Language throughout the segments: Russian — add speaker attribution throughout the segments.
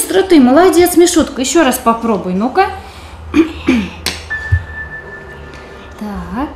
Speaker 1: быстро ты, молодец, Мишутка. Еще раз попробуй, ну-ка. Так.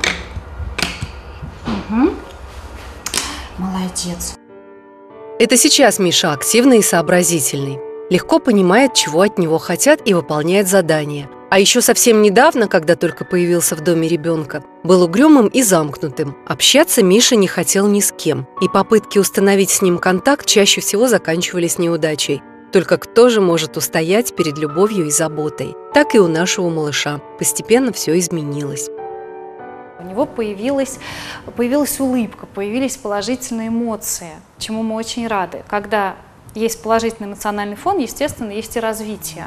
Speaker 1: Угу. Молодец.
Speaker 2: Это сейчас Миша активный и сообразительный. Легко понимает, чего от него хотят, и выполняет задания. А еще совсем недавно, когда только появился в доме ребенка, был угрюмым и замкнутым. Общаться Миша не хотел ни с кем, и попытки установить с ним контакт чаще всего заканчивались неудачей. Только кто же может устоять перед любовью и заботой? Так и у нашего малыша. Постепенно все изменилось.
Speaker 3: У него появилась улыбка, появились положительные эмоции, чему мы очень рады. Когда есть положительный эмоциональный фон, естественно, есть и развитие.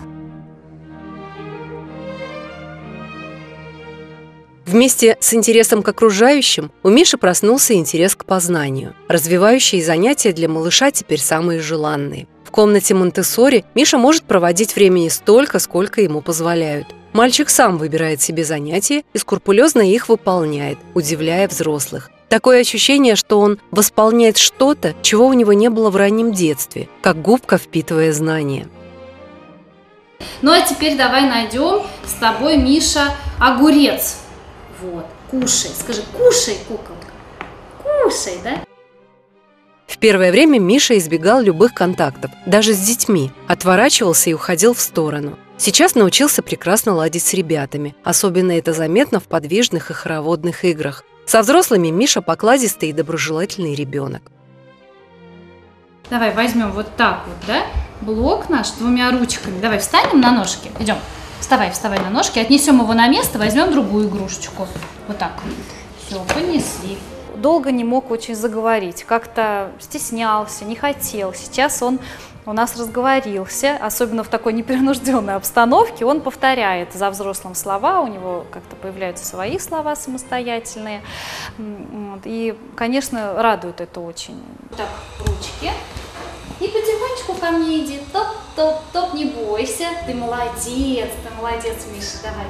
Speaker 2: Вместе с интересом к окружающим у Миши проснулся интерес к познанию. Развивающие занятия для малыша теперь самые желанные. В комнате Монтессори Миша может проводить времени столько, сколько ему позволяют. Мальчик сам выбирает себе занятия и скрупулезно их выполняет, удивляя взрослых. Такое ощущение, что он восполняет что-то, чего у него не было в раннем детстве, как губка, впитывая знания.
Speaker 1: Ну а теперь давай найдем с тобой, Миша, огурец. Вот, кушай. Скажи, кушай, куколка. Кушай, да?
Speaker 2: В первое время Миша избегал любых контактов, даже с детьми, отворачивался и уходил в сторону. Сейчас научился прекрасно ладить с ребятами, особенно это заметно в подвижных и хороводных играх. Со взрослыми Миша покладистый и доброжелательный ребенок.
Speaker 1: Давай возьмем вот так вот, да, блок наш двумя ручками. Давай встанем на ножки. Идем. Вставай на ножки, отнесем его на место, возьмем другую игрушечку. Вот так. Все, понесли.
Speaker 3: Долго не мог очень заговорить, как-то стеснялся, не хотел. Сейчас он у нас разговорился, особенно в такой непринужденной обстановке. Он повторяет за взрослым слова, у него как-то появляются свои слова самостоятельные. И, конечно, радует это очень.
Speaker 1: Так, ручки. И потихонечку ко мне иди. Топ, не бойся. Ты молодец, Миша. Давай.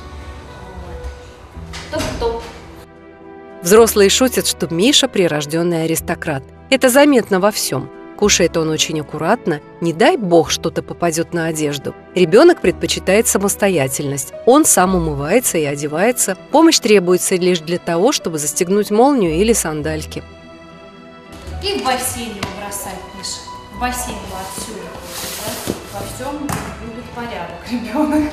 Speaker 1: Вот. Топ.
Speaker 2: Взрослые шутят, что Миша прирожденный аристократ. Это заметно во всем. Кушает он очень аккуратно, не дай бог что-то попадет на одежду. Ребенок предпочитает самостоятельность. Он сам умывается и одевается. Помощь требуется лишь для того, чтобы застегнуть молнию или сандальки.
Speaker 1: И в бассейн его бросать, Миша. В бассейн его отсюда. Да? Во всем будет порядок, ребенок.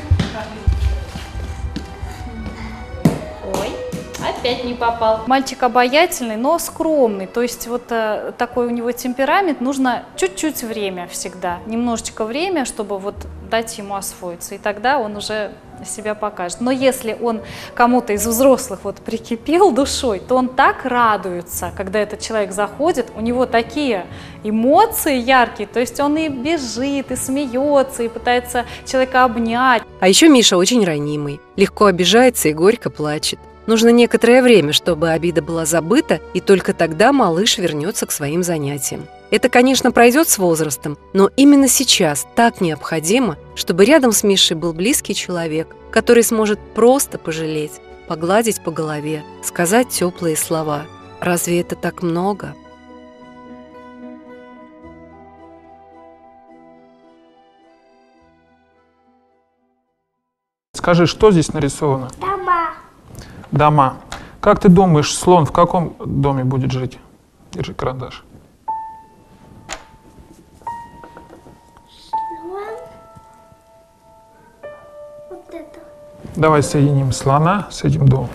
Speaker 1: Ой. Опять не попал.
Speaker 3: Мальчик обаятельный, но скромный, то есть вот такой у него темперамент, нужно чуть-чуть время всегда, немножечко время, чтобы вот дать ему освоиться, и тогда он уже себя покажет. Но если он кому-то из взрослых вот прикипел душой, то он так радуется, когда этот человек заходит, у него такие эмоции яркие, то есть он и бежит, и смеется, и пытается человека обнять.
Speaker 2: А еще Миша очень ранимый, легко обижается и горько плачет. Нужно некоторое время, чтобы обида была забыта, и только тогда малыш вернется к своим занятиям. Это, конечно, пройдет с возрастом, но именно сейчас так необходимо, чтобы рядом с Мишей был близкий человек, который сможет просто пожалеть, погладить по голове, сказать теплые слова. Разве это так много?
Speaker 4: Скажи, что здесь нарисовано?
Speaker 5: Дома.
Speaker 4: Дома. Как ты думаешь, слон в каком доме будет жить? Держи карандаш.
Speaker 5: Слон. Вот это.
Speaker 4: Давай соединим слона с этим домом.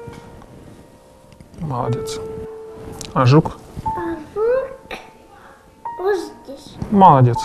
Speaker 4: Молодец. А жук?
Speaker 5: А жук вот здесь.
Speaker 4: Молодец.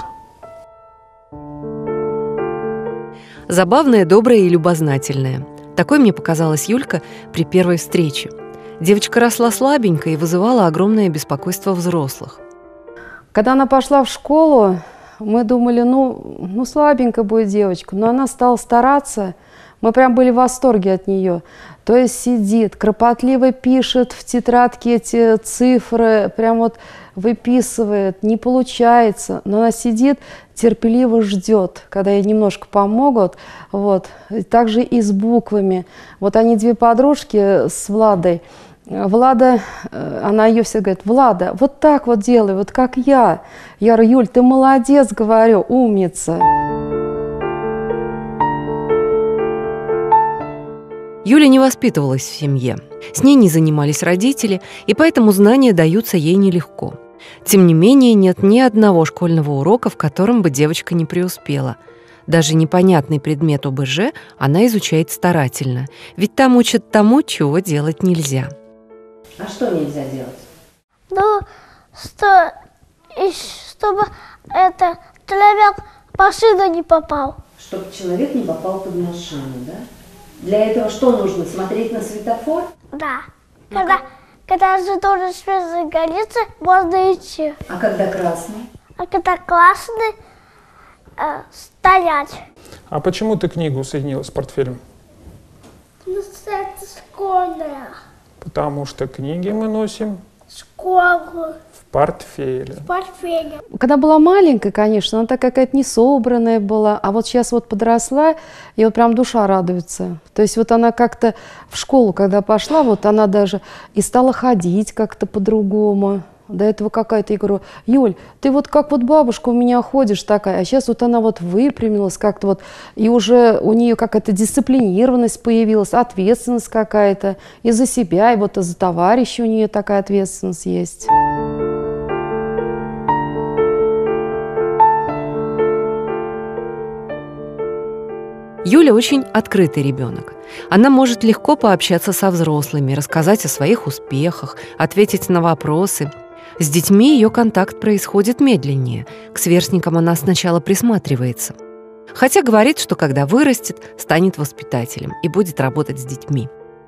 Speaker 2: Забавная, добрая и любознательная. Такой мне показалась Юлька при первой встрече. Девочка росла слабенькой и вызывала огромное беспокойство взрослых.
Speaker 6: Когда она пошла в школу, мы думали, ну слабенькая будет девочка, но она стала стараться. Мы прям были в восторге от нее. То есть сидит, кропотливо пишет в тетрадке эти цифры, прям вот выписывает, не получается, но она сидит, терпеливо ждет, когда ей немножко помогут. Вот. Также и с буквами. Вот они две подружки с Владой, Влада, она ее все говорит: Влада, вот так вот делай, вот как я. Я говорю: Юль, ты молодец, говорю, умница.
Speaker 2: Юля не воспитывалась в семье. С ней не занимались родители, и поэтому знания даются ей нелегко. Тем не менее, нет ни одного школьного урока, в котором бы девочка не преуспела. Даже непонятный предмет ОБЖ она изучает старательно, ведь там учат тому, чего делать нельзя. А что нельзя делать?
Speaker 5: Ну, чтобы человек в машину не попал.
Speaker 2: Чтобы человек не попал под машину, да? Для этого что нужно? Смотреть на светофор?
Speaker 5: Да. Когда зеленый свет загорится, можно идти.
Speaker 2: А когда красный?
Speaker 5: А когда красный, стоять.
Speaker 4: А почему ты книгу соединила с портфелем?
Speaker 5: Ну, это школьная.
Speaker 4: Потому что книги мы носим
Speaker 5: Школу.
Speaker 4: в портфеле.
Speaker 5: В портфеле.
Speaker 6: Когда была маленькая, конечно, она такая какая-то несобранная была, а вот сейчас вот подросла, и вот прям душа радуется. То есть вот она как-то в школу, когда пошла, вот она даже и стала ходить как-то по-другому. До этого какая-то, я говорю: Юль, ты вот как вот бабушка у меня ходишь такая, а сейчас вот она вот выпрямилась как-то вот, и уже у нее какая-то дисциплинированность появилась, ответственность какая-то и за себя, и вот и за товарища у нее такая ответственность есть.
Speaker 2: Юля очень открытый ребенок. Она может легко пообщаться со взрослыми, рассказать о своих успехах, ответить на вопросы. С детьми ее контакт происходит медленнее. К сверстникам она сначала присматривается. Хотя говорит, что когда вырастет, станет воспитателем и будет работать с детьми.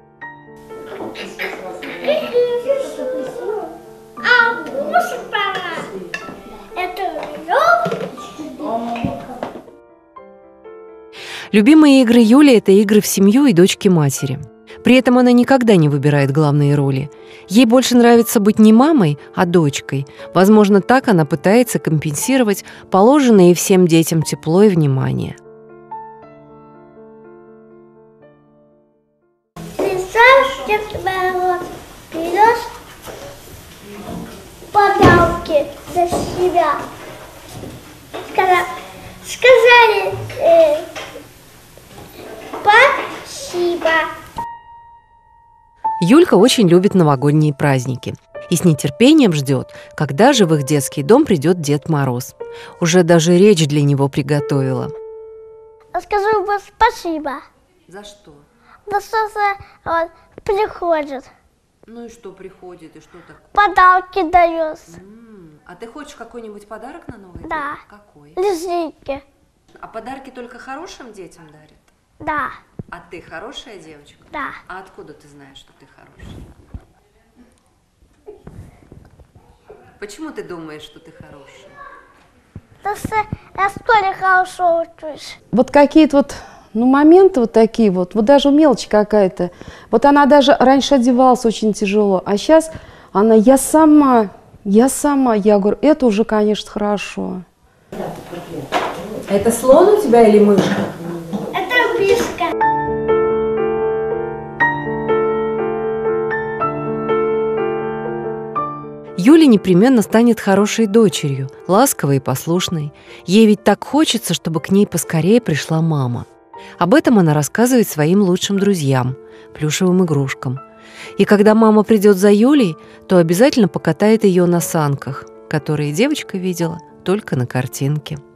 Speaker 2: Любимые игры Юли – это игры в семью и дочки матери. При этом она никогда не выбирает главные роли. Ей больше нравится быть не мамой, а дочкой. Возможно, так она пытается компенсировать положенное всем детям тепло и внимание.
Speaker 5: Представь, Дед Мороз принес подарки для себя. Сказали спасибо.
Speaker 2: Юлька очень любит новогодние праздники и с нетерпением ждет, когда же в их детский дом придет Дед Мороз. Уже даже речь для него приготовила.
Speaker 5: Скажу бы спасибо.
Speaker 2: За что?
Speaker 5: За что он приходит,
Speaker 2: Ну и что приходит, и что такое?
Speaker 5: подарки дает.
Speaker 2: А ты хочешь какой-нибудь подарок на Новый год?
Speaker 5: Да.
Speaker 2: Какой?
Speaker 5: Лизики.
Speaker 2: А подарки только хорошим детям дарят?
Speaker 5: Да,
Speaker 2: А ты хорошая девочка?
Speaker 5: да.
Speaker 2: А откуда ты знаешь, что ты хорошая? Почему ты думаешь, что ты хорошая?
Speaker 5: Потому что я в школе хорошо учусь.
Speaker 6: Вот какие-то вот, моменты вот такие вот даже мелочь какая-то. Вот она даже раньше одевалась очень тяжело, а сейчас она: я сама, я говорю, это уже, конечно, хорошо.
Speaker 2: Это слон у тебя или мышка?
Speaker 5: Это мишка.
Speaker 2: Юля непременно станет хорошей дочерью, ласковой и послушной. Ей ведь так хочется, чтобы к ней поскорее пришла мама. Об этом она рассказывает своим лучшим друзьям, плюшевым игрушкам. И когда мама придет за Юлей, то обязательно покатает ее на санках, которые девочка видела только на картинке.